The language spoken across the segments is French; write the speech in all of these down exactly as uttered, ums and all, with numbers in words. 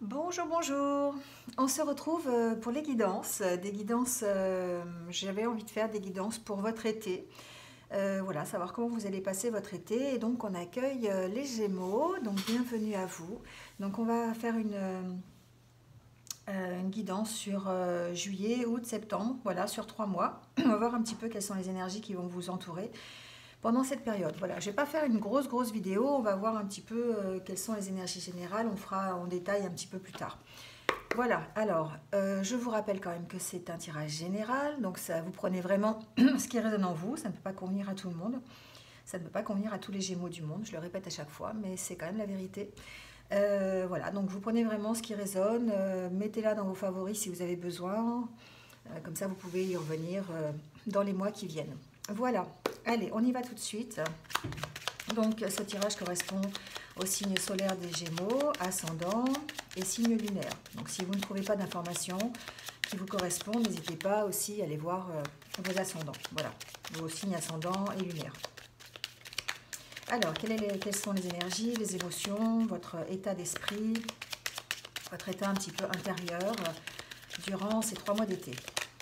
Bonjour, bonjour. On se retrouve euh, pour les guidances. Des guidances, euh, j'avais envie de faire des guidances pour votre été. Euh, voilà, savoir comment vous allez passer votre été. Et donc, on accueille euh, les Gémeaux. Donc, bienvenue à vous. Donc, on va faire une, euh, euh, une guidance sur euh, juillet, août, septembre. Voilà, sur trois mois. On va voir un petit peu quelles sont les énergies qui vont vous entourer pendant cette période. Voilà, je ne vais pas faire une grosse, grosse vidéo. On va voir un petit peu euh, quelles sont les énergies générales. On fera en détail un petit peu plus tard. Voilà, alors euh, je vous rappelle quand même que c'est un tirage général, donc ça vous prenez vraiment ce qui résonne en vous, ça ne peut pas convenir à tout le monde, ça ne peut pas convenir à tous les Gémeaux du monde, je le répète à chaque fois, mais c'est quand même la vérité. Euh, voilà, donc vous prenez vraiment ce qui résonne, euh, mettez-la dans vos favoris si vous avez besoin, euh, comme ça vous pouvez y revenir euh, dans les mois qui viennent. Voilà, allez, on y va tout de suite. Donc ce tirage correspond au signe solaire des Gémeaux, ascendant et signe lunaire. Donc si vous ne trouvez pas d'informations qui vous correspondent, n'hésitez pas aussi à aller voir euh, vos ascendants. Voilà, vos signes ascendants et lunaires. Alors, quelles, les, quelles sont les énergies, les émotions, votre état d'esprit, votre état un petit peu intérieur euh, durant ces trois mois d'été?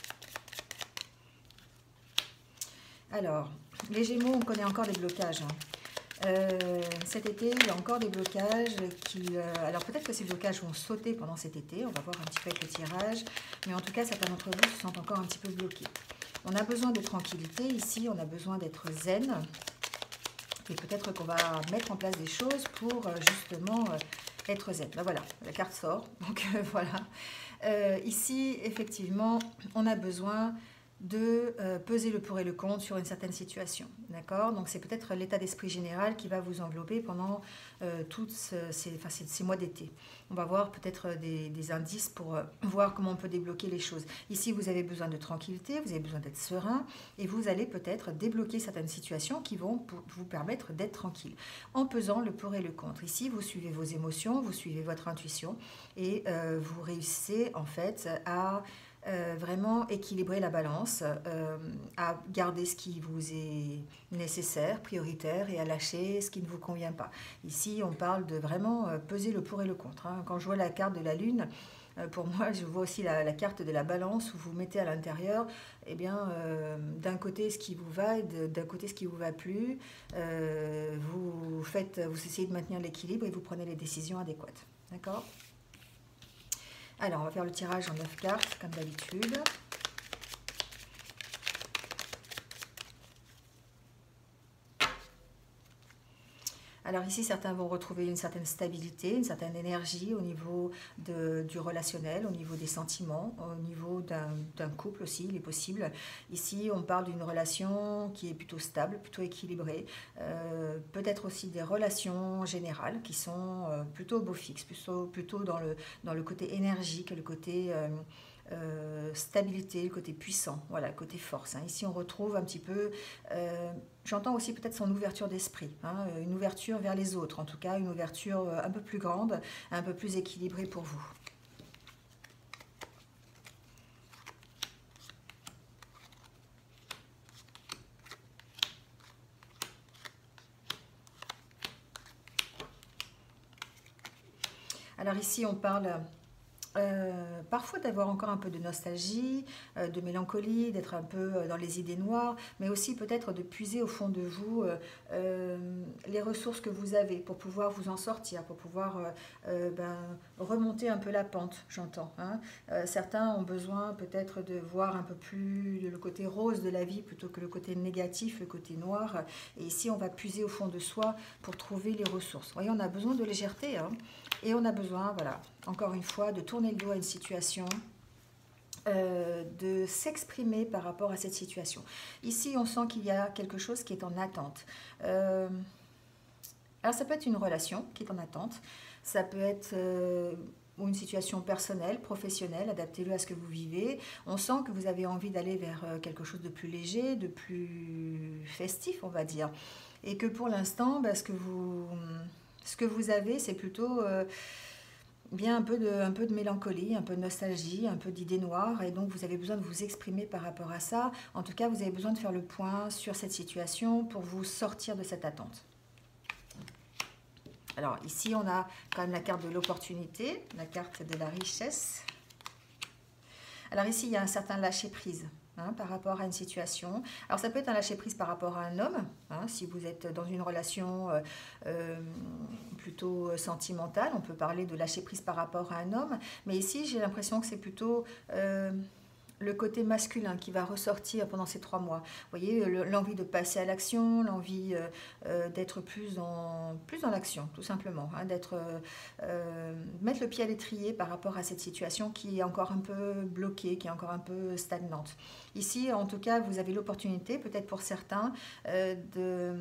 Alors, les Gémeaux, on connaît encore des blocages. Hein. Euh, cet été, il y a encore des blocages qui... Euh, alors peut-être que ces blocages vont sauter pendant cet été, on va voir un petit peu avec le tirage, mais en tout cas, certains d'entre vous se sentent encore un petit peu bloqués. On a besoin de tranquillité ici, on a besoin d'être zen, et peut-être qu'on va mettre en place des choses pour euh, justement euh, être zen. Ben voilà, la carte sort, donc euh, voilà. Euh, ici, effectivement, on a besoin de euh, peser le pour et le contre sur une certaine situation. D'accord? Donc c'est peut-être l'état d'esprit général qui va vous envelopper pendant euh, tous ces, enfin, ces, ces mois d'été. On va voir peut-être des, des indices pour euh, voir comment on peut débloquer les choses. Ici, vous avez besoin de tranquillité, vous avez besoin d'être serein et vous allez peut-être débloquer certaines situations qui vont pour vous permettre d'être tranquille en pesant le pour et le contre. Ici, vous suivez vos émotions, vous suivez votre intuition et euh, vous réussissez en fait à Euh, vraiment équilibrer la balance, euh, à garder ce qui vous est nécessaire, prioritaire, et à lâcher ce qui ne vous convient pas. Ici, on parle de vraiment euh, peser le pour et le contre. Hein. Quand je vois la carte de la Lune, euh, pour moi, je vois aussi la, la carte de la balance où vous mettez à l'intérieur, eh bien, euh, d'un côté ce qui vous va et d'un côté ce qui ne vous va plus. Euh, vous, faites, vous essayez de maintenir l'équilibre et vous prenez les décisions adéquates. D'accord ? Alors, on va faire le tirage en neuf cartes, comme d'habitude. Alors ici, certains vont retrouver une certaine stabilité, une certaine énergie au niveau de, du relationnel, au niveau des sentiments, au niveau d'un couple aussi, il est possible. Ici, on parle d'une relation qui est plutôt stable, plutôt équilibrée. Euh, Peut-être aussi des relations générales qui sont euh, plutôt au beau fixe, plutôt, plutôt dans, le, dans le côté énergique, le côté... Euh, Euh, stabilité, le côté puissant, voilà, le côté force. Hein. Ici, on retrouve un petit peu, euh, j'entends aussi peut-être son ouverture d'esprit, hein, une ouverture vers les autres, en tout cas, une ouverture un peu plus grande, un peu plus équilibrée pour vous. Alors ici, on parle... Euh, parfois d'avoir encore un peu de nostalgie, euh, de mélancolie, d'être un peu dans les idées noires, mais aussi peut-être de puiser au fond de vous euh, euh, les ressources que vous avez pour pouvoir vous en sortir, pour pouvoir euh, euh, ben, remonter un peu la pente, j'entends. Hein. Euh, certains ont besoin peut-être de voir un peu plus le côté rose de la vie plutôt que le côté négatif, le côté noir. Et ici, on va puiser au fond de soi pour trouver les ressources. Vous voyez, on a besoin de légèreté, hein, et on a besoin, voilà, encore une fois, de tourner le dos à une situation, euh, de s'exprimer par rapport à cette situation. Ici, on sent qu'il y a quelque chose qui est en attente. Euh, alors, ça peut être une relation qui est en attente, ça peut être euh, une situation personnelle, professionnelle, adaptez-le à ce que vous vivez. On sent que vous avez envie d'aller vers quelque chose de plus léger, de plus festif, on va dire. Et que pour l'instant, bah, ce que vous, ce que vous avez, c'est plutôt... Euh, bien un peu, de, un peu de mélancolie, un peu de nostalgie, un peu d'idées noires, et donc vous avez besoin de vous exprimer par rapport à ça. En tout cas, vous avez besoin de faire le point sur cette situation pour vous sortir de cette attente. Alors ici, on a quand même la carte de l'opportunité, la carte de la richesse. Alors ici, il y a un certain lâcher-prise. Hein, par rapport à une situation. Alors ça peut être un lâcher-prise par rapport à un homme, hein, si vous êtes dans une relation euh, euh, plutôt sentimentale, on peut parler de lâcher-prise par rapport à un homme, mais ici j'ai l'impression que c'est plutôt euh, le côté masculin qui va ressortir pendant ces trois mois. Vous voyez, l'envie de passer à l'action, l'envie euh, euh, d'être plus dans, plus dans l'action, tout simplement. Hein, d'être, euh, euh, mettre le pied à l'étrier par rapport à cette situation qui est encore un peu bloquée, qui est encore un peu stagnante. Ici, en tout cas, vous avez l'opportunité, peut-être pour certains, euh, de...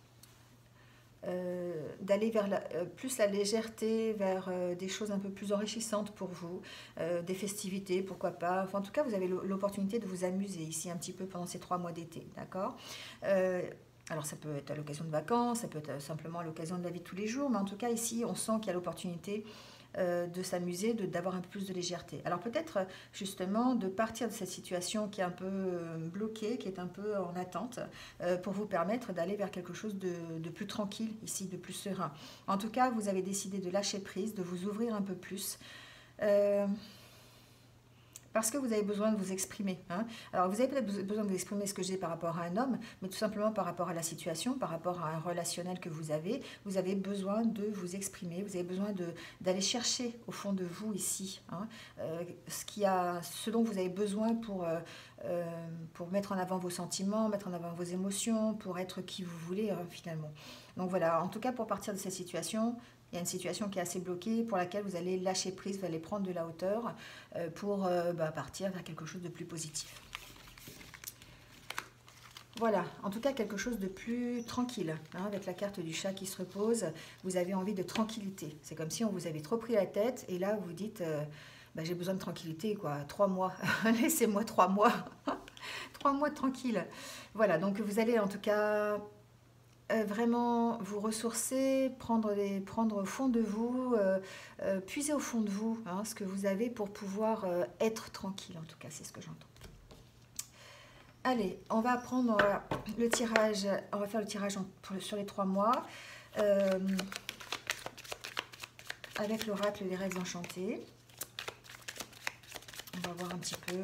Euh, d'aller vers la, euh, plus la légèreté, vers euh, des choses un peu plus enrichissantes pour vous, euh, des festivités, pourquoi pas. Enfin, en tout cas, vous avez l'opportunité de vous amuser ici un petit peu pendant ces trois mois d'été, d'accord euh, Alors, ça peut être à l'occasion de vacances, ça peut être simplement à l'occasion de la vie de tous les jours, mais en tout cas, ici, on sent qu'il y a l'opportunité euh, de s'amuser, d'avoir un peu plus de légèreté. Alors peut-être justement de partir de cette situation qui est un peu euh, bloquée, qui est un peu en attente, euh, pour vous permettre d'aller vers quelque chose de, de plus tranquille ici, de plus serein. En tout cas, vous avez décidé de lâcher prise, de vous ouvrir un peu plus. Euh, Parce que vous avez besoin de vous exprimer. Hein. Alors, vous avez peut-être besoin de vous exprimer ce que j'ai par rapport à un homme, mais tout simplement par rapport à la situation, par rapport à un relationnel que vous avez. Vous avez besoin de vous exprimer, vous avez besoin d'aller chercher au fond de vous ici, hein, euh, ce, qui a, ce dont vous avez besoin pour, euh, euh, pour mettre en avant vos sentiments, mettre en avant vos émotions, pour être qui vous voulez, hein, finalement. Donc voilà, en tout cas, pour partir de cette situation, il y a une situation qui est assez bloquée pour laquelle vous allez lâcher prise, vous allez prendre de la hauteur euh, pour euh, bah, partir vers quelque chose de plus positif. Voilà, en tout cas quelque chose de plus tranquille, hein, avec la carte du chat qui se repose, vous avez envie de tranquillité. C'est comme si on vous avait trop pris la tête et là vous dites, euh, bah, j'ai besoin de tranquillité, quoi, trois mois, laissez-moi trois mois, trois mois tranquille. Voilà, donc vous allez en tout cas... Euh, vraiment vous ressourcer, prendre, les, prendre au fond de vous, euh, euh, puiser au fond de vous hein, ce que vous avez pour pouvoir euh, être tranquille, en tout cas c'est ce que j'entends. Allez, on va prendre le tirage, on va faire le tirage en, pour, sur les trois mois, euh, avec l'oracle des rêves enchantés. On va voir un petit peu...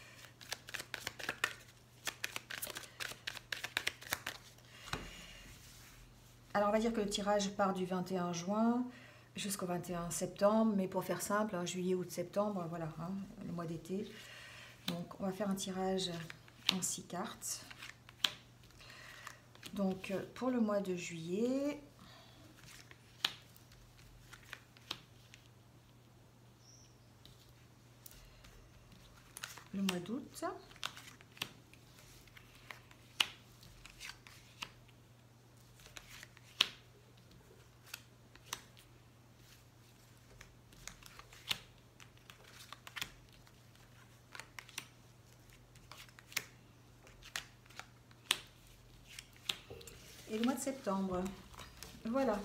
Alors, on va dire que le tirage part du vingt et un juin jusqu'au vingt et un septembre, mais pour faire simple, hein, juillet, août, septembre, voilà, hein, le mois d'été. Donc, on va faire un tirage en six cartes. Donc, pour le mois de juillet, le mois d'août, et le mois de septembre. Voilà.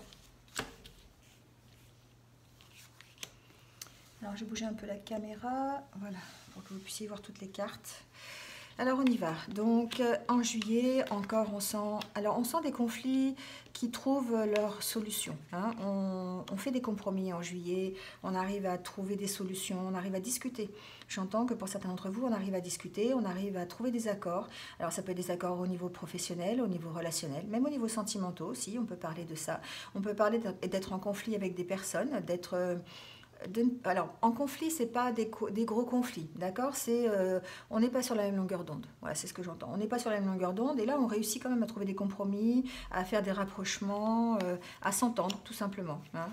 Alors, j'ai bougé un peu la caméra, voilà, pour que vous puissiez voir toutes les cartes. Alors, on y va. Donc, euh, en juillet, encore, on sent... Alors, on sent des conflits qui trouvent leur solution. Hein. On, on fait des compromis en juillet, on arrive à trouver des solutions, on arrive à discuter. J'entends que pour certains d'entre vous, on arrive à discuter, on arrive à trouver des accords. Alors, ça peut être des accords au niveau professionnel, au niveau relationnel, même au niveau sentimental aussi, on peut parler de ça. On peut parler d'être en conflit avec des personnes, d'être... Euh, De, alors, en conflit, c'est pas des, des gros conflits, d'accord. C'est, euh, on n'est pas sur la même longueur d'onde. Voilà, c'est ce que j'entends. On n'est pas sur la même longueur d'onde, et là, on réussit quand même à trouver des compromis, à faire des rapprochements, euh, à s'entendre, tout simplement. Hein.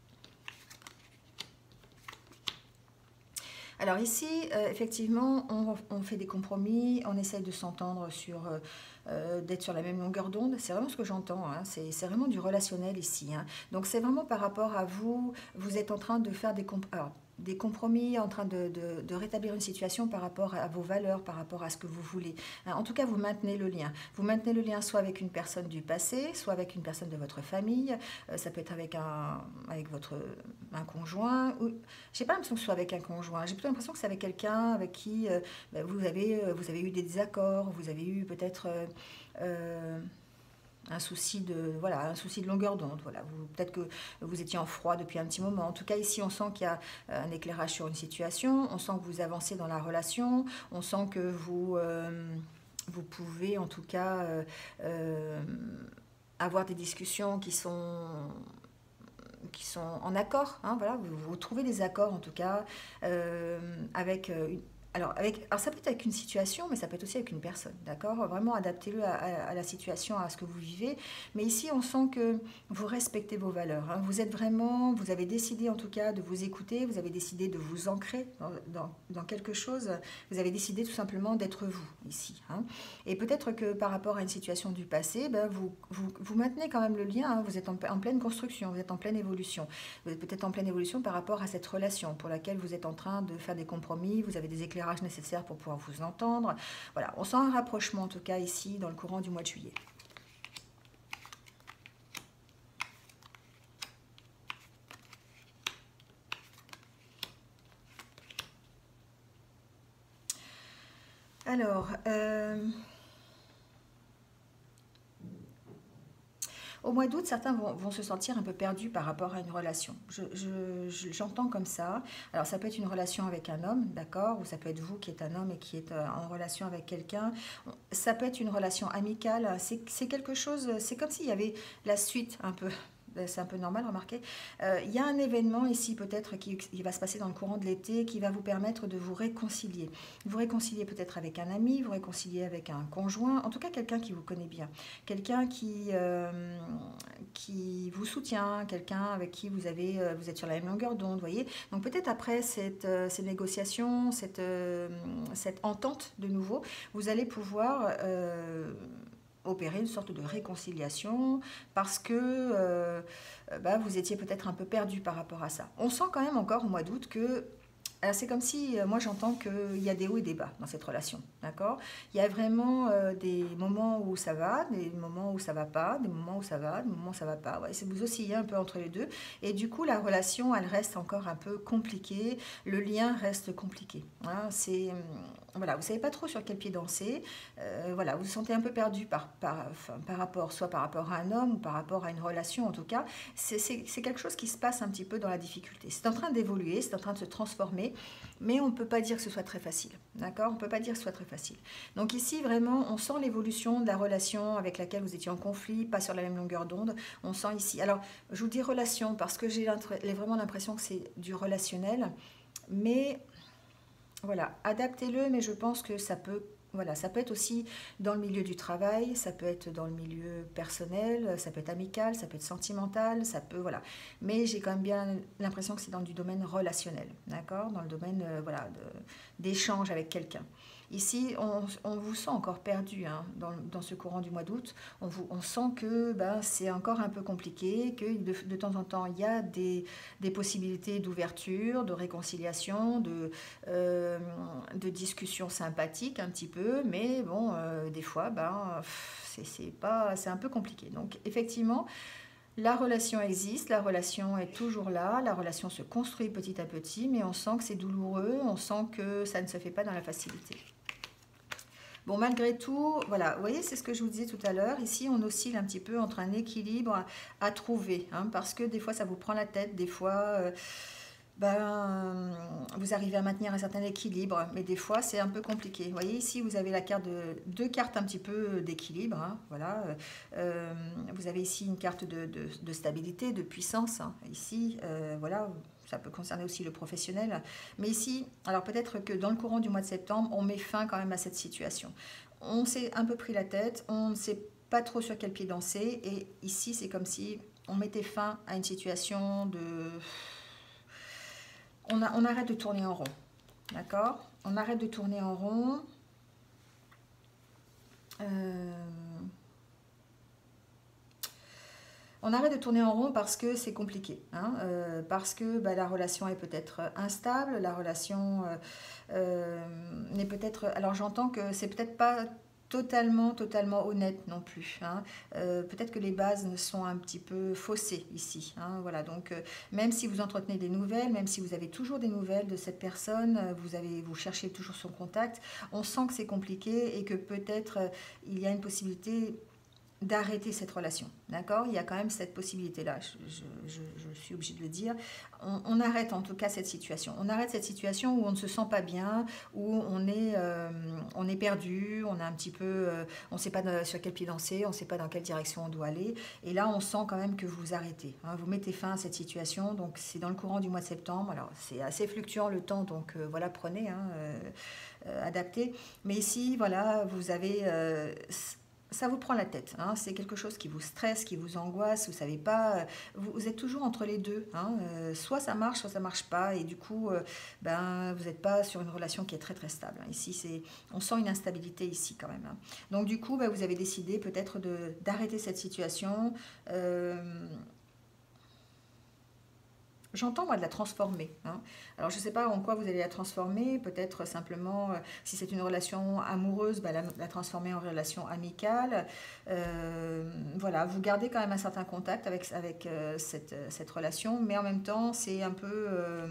Alors ici, euh, effectivement, on, on fait des compromis, on essaye de s'entendre sur... Euh, Euh, d'être sur la même longueur d'onde, c'est vraiment ce que j'entends, hein. C'est vraiment du relationnel ici, hein. Donc c'est vraiment par rapport à vous, vous êtes en train de faire des, comp alors, des compromis, en train de, de, de rétablir une situation par rapport à vos valeurs, par rapport à ce que vous voulez. Hein, en tout cas, vous maintenez le lien. Vous maintenez le lien soit avec une personne du passé, soit avec une personne de votre famille, euh, ça peut être avec un, avec votre, un conjoint, ou j'ai pas l'impression que ce soit avec un conjoint, j'ai plutôt l'impression que c'est avec quelqu'un avec qui euh, bah, vous, avez, vous avez eu des désaccords, vous avez eu peut-être... Euh, Euh, un souci de, voilà, un souci de longueur d'onde. Voilà. Peut-être que vous étiez en froid depuis un petit moment. En tout cas, ici, on sent qu'il y a un éclairage sur une situation. On sent que vous avancez dans la relation. On sent que vous, euh, vous pouvez, en tout cas, euh, euh, avoir des discussions qui sont qui sont en accord, hein, voilà, vous, vous trouvez des accords en tout cas euh, avec une, alors, avec, alors ça peut être avec une situation, mais ça peut être aussi avec une personne, d'accord? Vraiment adaptez-le à, à, à la situation, à ce que vous vivez. Mais ici, on sent que vous respectez vos valeurs, hein. Vous êtes vraiment, vous avez décidé en tout cas de vous écouter, vous avez décidé de vous ancrer dans, dans, dans quelque chose, vous avez décidé tout simplement d'être vous ici, hein. Et peut-être que par rapport à une situation du passé, ben vous, vous, vous maintenez quand même le lien, hein. Vous êtes en, en pleine construction, vous êtes en pleine évolution. Vous êtes peut-être en pleine évolution par rapport à cette relation pour laquelle vous êtes en train de faire des compromis, vous avez des éclairages nécessaires pour pouvoir vous entendre. Voilà, on sent un rapprochement en tout cas ici dans le courant du mois de juillet. Alors, euh, au mois d'août, certains vont, vont se sentir un peu perdus par rapport à une relation. Je, je, je- j'entends comme ça. Alors, ça peut être une relation avec un homme, d'accord, ou ça peut être vous qui êtes un homme et qui êtes euh, en relation avec quelqu'un. Ça peut être une relation amicale. C'est c'est quelque chose, c'est comme s'il y avait la suite un peu. Euh, C'est un peu normal, remarquez. Euh, il y a un événement ici peut-être qui, qui va se passer dans le courant de l'été qui va vous permettre de vous réconcilier. Vous réconcilier peut-être avec un ami, vous réconcilier avec un conjoint, en tout cas quelqu'un qui vous connaît bien. Quelqu'un qui, euh, qui vous soutient, quelqu'un avec qui vous, avez, euh, vous êtes sur la même longueur d'onde, voyez. Donc peut-être après cette, euh, ces négociations, cette, euh, cette entente de nouveau, vous allez pouvoir euh, opérer une sorte de réconciliation parce que euh, bah, vous étiez peut-être un peu perdu par rapport à ça. On sent quand même encore au mois d'août que alors, c'est comme si, euh, moi j'entends qu'il y a des hauts et des bas dans cette relation, d'accord? Il y a vraiment euh, des moments où ça va, des moments où ça va pas, des moments où ça va, des moments où ça va pas. Ouais, c'est vous oscillez un peu entre les deux. Et du coup, la relation, elle reste encore un peu compliquée. Le lien reste compliqué, hein. C'est, hum, voilà, vous savez pas trop sur quel pied danser. Euh, voilà, vous vous sentez un peu perdu par, par, enfin, par rapport, soit par rapport à un homme ou par rapport à une relation en tout cas. C'est c'est- c'est quelque chose qui se passe un petit peu dans la difficulté. C'est en train d'évoluer, c'est en train de se transformer, mais on ne peut pas dire que ce soit très facile. D'accord? On ne peut pas dire que ce soit très facile. Donc ici, vraiment, on sent l'évolution de la relation avec laquelle vous étiez en conflit, pas sur la même longueur d'onde. On sent ici. Alors, je vous dis relation parce que j'ai vraiment l'impression que c'est du relationnel, mais voilà, adaptez-le, mais je pense que ça peut, voilà, ça peut être aussi dans le milieu du travail, ça peut être dans le milieu personnel, ça peut être amical, ça peut être sentimental, ça peut, voilà. Mais j'ai quand même bien l'impression que c'est dans du domaine relationnel, d'accord? Dans le domaine, euh, voilà, de- d'échange avec quelqu'un. Ici, on, on vous sent encore perdu, hein, dans, dans ce courant du mois d'août. On, vous- on sent que ben, c'est encore un peu compliqué, que de, de temps en temps, il y a des, des possibilités d'ouverture, de réconciliation, de, euh, de discussions sympathiques un petit peu, mais bon, euh, des fois, ben, c'est c'est pas, c'est un peu compliqué. Donc effectivement, la relation existe, la relation est toujours là, la relation se construit petit à petit, mais on sent que c'est douloureux, on sent que ça ne se fait pas dans la facilité. Bon, malgré tout, voilà, vous voyez, c'est ce que je vous disais tout à l'heure. Ici, on oscille un petit peu entre un équilibre à, à trouver, hein, parce que des fois, ça vous prend la tête, des fois, euh, ben, vous arrivez à maintenir un certain équilibre, mais des fois, c'est un peu compliqué. Vous voyez, ici, vous avez la carte de, deux cartes un petit peu d'équilibre, hein, voilà. Euh, vous avez ici une carte de, de- de stabilité, de puissance, hein. Ici, euh, voilà, ça peut concerner aussi le professionnel. Mais ici, alors peut-être que dans le courant du mois de septembre, on met fin quand même à cette situation. On s'est un peu pris la tête, on ne sait pas trop sur quel pied danser, et ici, c'est comme si on mettait fin à une situation de... On, a- on arrête de tourner en rond, d'accord? On arrête de tourner en rond. Euh, On arrête de tourner en rond parce que c'est compliqué, hein, euh, parce que bah, la relation est peut-être instable, la relation euh, euh, n'est peut-être... Alors j'entends que c'est peut-être pas totalement, totalement honnête non plus, hein. Euh, peut-être que les bases sont un petit peu faussées ici, hein, voilà. Donc euh, même si vous entretenez des nouvelles, même si vous avez toujours des nouvelles de cette personne, euh, vous, avez, vous cherchez toujours son contact, on sent que c'est compliqué et que peut-être euh, il y a une possibilité d'arrêter cette relation, d'accord? Il y a quand même cette possibilité-là, je, je, je, je suis obligée de le dire. On, on arrête en tout cas cette situation. On arrête cette situation où on ne se sent pas bien, où on est, euh, on est perdu, on a un petit peu, euh, on ne sait pas de, sur quel pied danser, on ne sait pas dans quelle direction on doit aller. Et là, on sent quand même que vous arrêtez, hein, vous mettez fin à cette situation. Donc, c'est dans le courant du mois de septembre. Alors, c'est assez fluctuant le temps, donc euh, voilà, prenez, hein, euh, euh, adaptez. Mais ici, voilà, vous avez... Euh, ça vous prend la tête, hein. C'est quelque chose qui vous stresse, qui vous angoisse, vous savez pas, vous, vous êtes toujours entre les deux, hein. Euh, soit ça marche, soit ça marche pas, et du coup, euh, ben, vous n'êtes pas sur une relation qui est très très stable, hein. Ici, c'est, on sent une instabilité ici quand même, hein. Donc du coup, ben, vous avez décidé peut-être de, d'arrêter cette situation. Euh, J'entends, moi, de la transformer, hein. Alors, je ne sais pas en quoi vous allez la transformer. Peut-être simplement, euh, si c'est une relation amoureuse, bah, la, la transformer en relation amicale. Euh, voilà, vous gardez quand même un certain contact avec, avec euh, cette, cette relation, mais en même temps, c'est un peu... euh,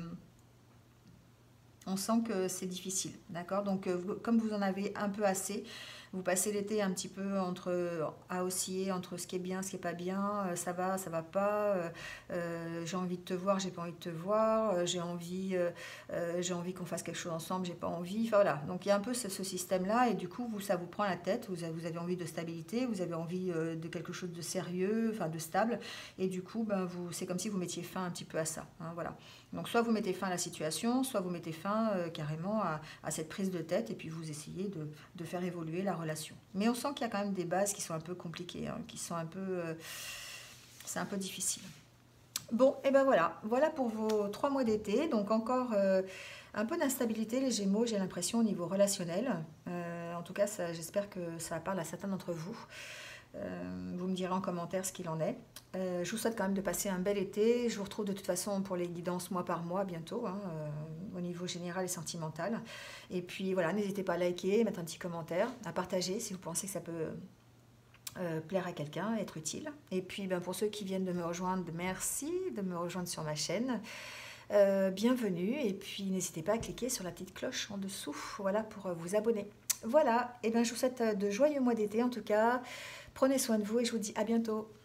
on sent que c'est difficile, d'accord? Donc, euh, vous- comme vous en avez un peu assez, vous passez l'été un petit peu entre, à osciller entre ce qui est bien, ce qui est pas bien, euh, ça va, ça va pas, euh, euh, j'ai envie de te voir, j'ai pas envie de te voir, euh, j'ai envie, euh, euh, j'ai envie qu'on fasse quelque chose ensemble, j'ai pas envie, enfin voilà. Donc, il y a un peu ce, ce système-là, et du coup, vous, ça vous prend la tête, vous avez, vous avez envie de stabilité, vous avez envie euh, de quelque chose de sérieux, enfin de stable, et du coup, ben, vous, c'est comme si vous mettiez fin un petit peu à ça, hein, voilà. Donc soit vous mettez fin à la situation, soit vous mettez fin euh, carrément à, à cette prise de tête et puis vous essayez de, de faire évoluer la relation. Mais on sent qu'il y a quand même des bases qui sont un peu compliquées, hein, qui sont un peu... euh, c'est un peu difficile. Bon, et ben voilà, voilà pour vos trois mois d'été. Donc encore euh, un peu d'instabilité les Gémeaux, j'ai l'impression au niveau relationnel. Euh, en tout cas, ça- j'espère que ça parle à certains d'entre vous. Euh, vous me direz en commentaire ce qu'il en est. Euh, je vous souhaite quand même de passer un bel été. Je vous retrouve de toute façon pour les guidances mois par mois bientôt, hein, euh, au niveau général et sentimental. Et puis voilà, n'hésitez pas à liker, mettre un petit commentaire, à partager si vous pensez que ça peut euh, plaire à quelqu'un, être utile. Et puis ben, pour ceux qui viennent de me rejoindre, merci de me rejoindre sur ma chaîne. Euh, bienvenue et puis n'hésitez pas à cliquer sur la petite cloche en dessous, voilà, pour euh, vous abonner. Voilà, et ben je vous souhaite de joyeux mois d'été en tout cas. Prenez soin de vous et je vous dis à bientôt.